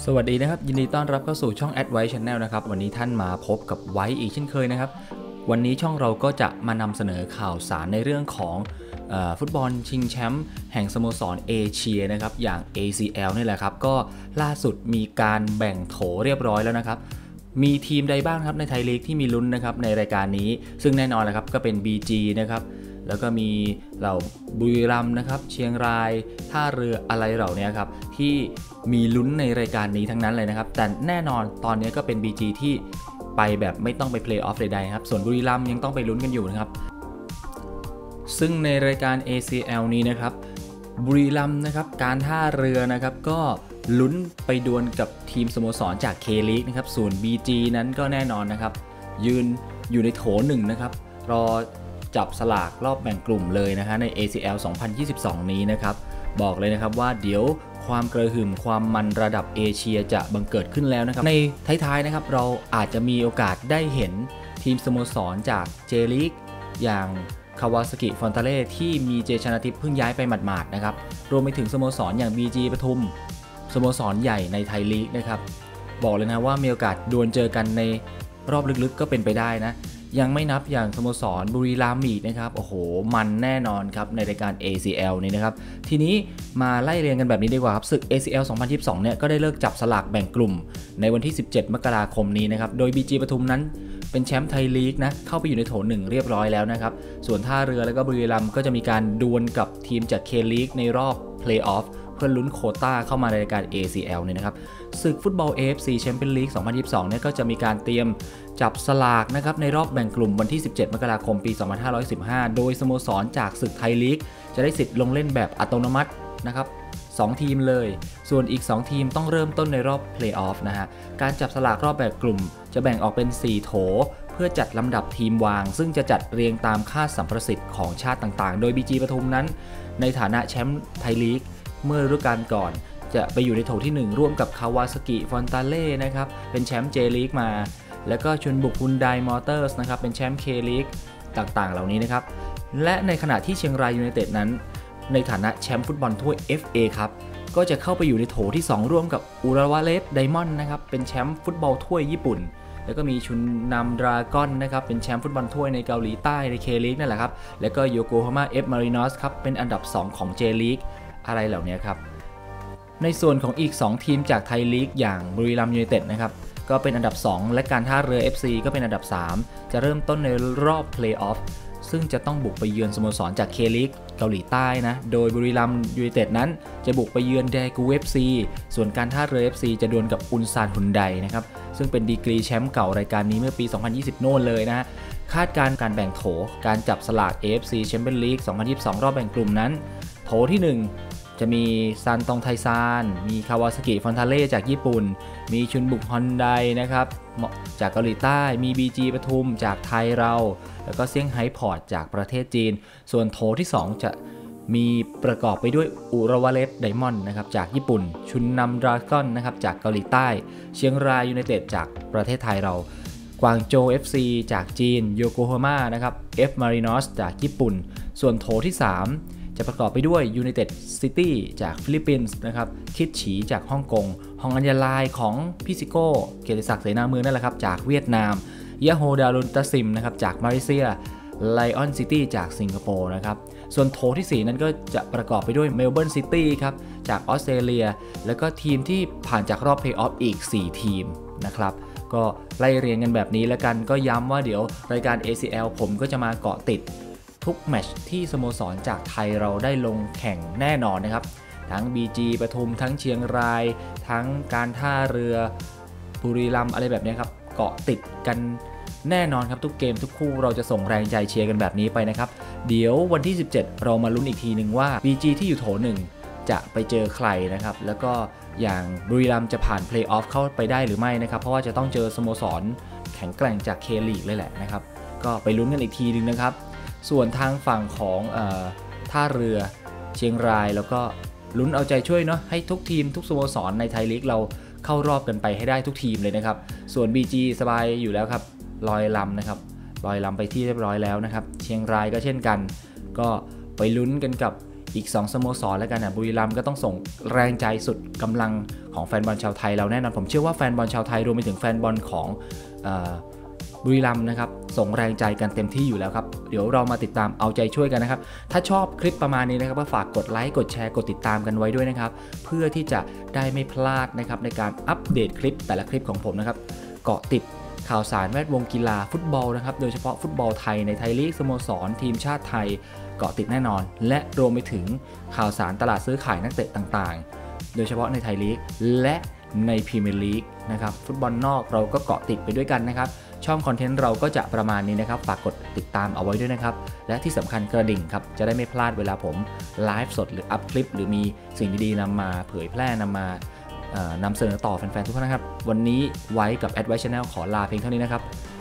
สวัสดีนะครับยินดีต้อนรับเข้าสู่ช่อง Advice Channel นะครับวันนี้ท่านมาพบกับไว้อีกเช่นเคยนะครับวันนี้ช่องเราก็จะมานำเสนอข่าวสารในเรื่องของฟุตบอลชิงแชมป์แห่งสโมสรเอเชียนะครับอย่าง ACL นี่แหละครับก็ล่าสุดมีการแบ่งโถเรียบร้อยแล้วนะครับมีทีมใดบ้างครับในไทยลีกที่มีลุ้นนะครับในรายการนี้ซึ่งแน่นอนแหละครับก็เป็น BG นะครับแล้วก็มีเหล่าบุรีรัมย์นะครับเชียงรายท่าเรืออะไรเหล่านี้ครับที่มีลุ้นในรายการนี้ทั้งนั้นเลยนะครับแต่แน่นอนตอนนี้ก็เป็น BG ที่ไปแบบไม่ต้องไปเพลย์ออฟใดๆครับส่วนบุรีรัมย์ยังต้องไปลุ้นกันอยู่นะครับซึ่งในรายการ ACL นี้นะครับบุรีรัมย์นะครับการท่าเรือนะครับก็ลุ้นไปดวลกับทีมสโมสรจาก K-League นะครับส่วน BG นั้นก็แน่นอนนะครับยืนอยู่ในโถ1นะครับรอจับสลากรอบแบ่งกลุ่มเลยนะฮะใน ACL 2022 นี้นะครับบอกเลยนะครับว่าเดี๋ยวความกระหึ่มความมันระดับเอเชียจะบังเกิดขึ้นแล้วนะครับในท้ายๆนะครับเราอาจจะมีโอกาสได้เห็นทีมสโมสรจาก J-League อย่างคาวาซากิฟอนตาเล่ที่มีเจชนาทิพย์เพิ่งย้ายไปหมาดๆนะครับรวมไปถึงสโมสรอย่าง BG ปทุมสโมสรใหญ่ในไทยลีกนะครับบอกเลยนะว่ามีโอกาสดวลเจอกันในรอบลึกๆก็เป็นไปได้นะยังไม่นับอย่างสโมสรบุรีรัมย์อีกนะครับโอ้โหมันแน่นอนครับในรายการ ACL นี้นะครับทีนี้มาไล่เรียงกันแบบนี้ดีกว่าครับศึก ACL 2022 เนี่ยก็ได้เลิกจับสลากแบ่งกลุ่มในวันที่ 17 มกราคมนี้นะครับโดย BG ปทุมนั้นเป็นแชมป์ไทยลีกนะเข้าไปอยู่ในโถ1เรียบร้อยแล้วนะครับส่วนท่าเรือแล้วก็บุรีรัมย์ก็จะมีการดวลกับทีมจาก K-League ในรอบเพลย์ออฟเพื่อลุ้นโควต้าเข้ามาในรายการ ACL เนี่ยนะครับศึกฟุตบอล AFC Champions League 2022 เนี่ยก็จะมีการเตรียมจับสลากนะครับในรอบแบ่งกลุ่มวันที่ 17 มกราคมปี 2515 โดยสโมสรจากศึกไทยลีกจะได้สิทธิ์ลงเล่นแบบอัตโนมัตินะครับ2ทีมเลยส่วนอีก2ทีมต้องเริ่มต้นในรอบเพลย์ออฟนะฮะการจับสลากรอบแบ่งกลุ่มจะแบ่งออกเป็น4โถเพื่อจัดลำดับทีมวางซึ่งจะจัดเรียงตามค่าสัมประสิทธิ์ของชาติต่างๆโดย BG ปทุมนั้นในฐานะแชมป์ไทยลีกเมื่อฤดูกาลก่อนจะไปอยู่ในโถที่1ร่วมกับคาวาซากิฟอนตาเล่นะครับเป็นแชมป์ J-League มาแล้วก็ชลบุรีฮุนไดมอเตอร์สนะครับเป็นแชมป์ K-League ต่างๆเหล่านี้นะครับและในขณะที่เชียงรายยูไนเต็ดนั้นในฐานะแชมป์ฟุตบอลถ้วย FA ครับก็จะเข้าไปอยู่ในโถที่2ร่วมกับอุระวะเลฟไดมอนด์นะครับเป็นแชมป์ฟุตบอลถ้วยญี่ปุ่นแล้วก็มีชุนนำดราก้อนนะครับเป็นแชมป์ฟุตบอลถ้วยในเกาหลีใต้ใน K-League นั่นแหละครับแล้วก็โยโกฮาม่า F Marinos ครับเป็นอันดับ2ของ J-League อะไรเหล่านี้ครับในส่วนของอีก2ทีมจากไทยลีกอย่างบุรีรัมย์ยูไนเต็ดนะครับก็เป็นอันดับ2และการท่าเรือ FC ก็เป็นอันดับ3จะเริ่มต้นในรอบเพลย์ออฟซึ่งจะต้องบุกไปเยือนสโมสรจาก K-League เกาหลีใต้นะโดยบุรีรัมย์ยูไนเต็ดนั้นจะบุกไปเยือนแดกู FC ส่วนการท่าเรือ FC จะดวลกับอุนซานฮุนไดนะครับซึ่งเป็นดีกรีแชมป์เก่ารายการนี้เมื่อปี 2020 โน่นเลยนะฮะคาดการแบ่งโถการจับสลาก AFC Champions League 2022 รอบแบ่งกลุ่มนั้นโถที่ 1จะมีซันตงไทซานมีคาวาซากิฟอนตาเล่จากญี่ปุ่นมีชุนบุกฮอนไดนะครับจากเกาหลีใต้มี BG ปทุมจากไทยเราแล้วก็เซี่ยงไฮ้พอร์ตจากประเทศจีนส่วนโถที่2จะมีประกอบไปด้วยอุระวะเลฟไดมอนด์นะครับจากญี่ปุ่นชุนนำดราก้อนนะครับจากเกาหลีใต้เชียงรายยูไนเต็ดจากประเทศไทยเรากวางโจว FC จากจีนโยโกฮาม่านะครับ F Marinos จากญี่ปุ่นส่วนโถที่3จะประกอบไปด้วย United City จากฟิลิปปินส์นะครับคิดฉีจากฮ่องกงฮองอัญญาลายของพิซิโก้เกียรติศักดิ์เสนาเมืองนั่นแหละครับจากเวียดนามยะโฮดารุนตาซิมนะครับจากมาเลเซียไลออนซิตี้จากสิงคโปร์นะครับส่วนโถที่4นั้นก็จะประกอบไปด้วยเมลเบิร์นซิตี้ครับจากออสเตรเลียแล้วก็ทีมที่ผ่านจากรอบเพลย์ออฟอีก4ทีมนะครับก็ไล่เรียงกันแบบนี้แล้วกันก็ย้ำว่าเดี๋ยวรายการ ACL ผมก็จะมาเกาะติดทุกแมตช์ที่สโมสรจากไทยเราได้ลงแข่งแน่นอนนะครับทั้ง BG ปทุมทั้งเชียงรายทั้งการท่าเรือบุรีรัมย์อะไรแบบนี้ครับเกาะติดกันแน่นอนครับทุกเกมทุกคู่เราจะส่งแรงใจเชียร์กันแบบนี้ไปนะครับเดี๋ยววันที่17เรามาลุ้นอีกทีหนึ่งว่า BG ที่อยู่โถ1จะไปเจอใครนะครับแล้วก็อย่างบุรีรัมย์จะผ่านเพลย์ออฟเข้าไปได้หรือไม่นะครับเพราะว่าจะต้องเจอสโมสรแข็งแกร่งจาก K-League เลยแหละนะครับก็ไปลุ้นกันอีกทีนึงนะครับส่วนทางฝั่งของท่าเรือเชียงรายแล้วก็ลุ้นเอาใจช่วยเนาะให้ทุกทีมทุกสโมสรในไทยลีกเราเข้ารอบกันไปให้ได้ทุกทีมเลยนะครับส่วน BG สบายอยู่แล้วครับลอยลำนะครับลอยลำไปที่เรียบร้อยแล้วนะครับเชียงรายก็เช่นกันก็ไปลุ้นกันกับอีก2สโมสรแล้วกันนะบุรีรัมย์ก็ต้องส่งแรงใจสุดกำลังของแฟนบอลชาวไทยเราแน่นอนผมเชื่อว่าแฟนบอลชาวไทยรวมไปถึงแฟนบอลของบุรีรัมย์นะครับส่งแรงใจกันเต็มที่อยู่แล้วครับเดี๋ยวเรามาติดตามเอาใจช่วยกันนะครับถ้าชอบคลิปประมาณนี้นะครับก็ฝากกดไลค์กดแชร์กดติดตามกันไว้ด้วยนะครับเพื่อที่จะได้ไม่พลาดนะครับในการอัปเดตคลิปแต่ละคลิปของผมนะครับเกาะติดข่าวสารแวดวงกีฬาฟุตบอลนะครับโดยเฉพาะฟุตบอลไทยในไทยลีกสโมสรทีมชาติไทยเกาะติดแน่นอนและรวมไปถึงข่าวสารตลาดซื้อขายนักเตะต่างๆโดยเฉพาะในไทยลีกและในพรีเมียร์ลีกนะครับฟุตบอลนอกเราก็เกาะติดไปด้วยกันนะครับช่องคอนเทนต์เราก็จะประมาณนี้นะครับฝากกดติดตามเอาไว้ด้วยนะครับและที่สำคัญกระดิ่งครับจะได้ไม่พลาดเวลาผมไลฟ์สดหรืออัพคลิปหรือมีสิ่งดีๆนำมาเผยแพร่นำมานำเสนอต่อแฟนๆทุกท่านนะครับวันนี้ไว้กับ Advice Channel ขอลาเพียงเท่านี้นะครับ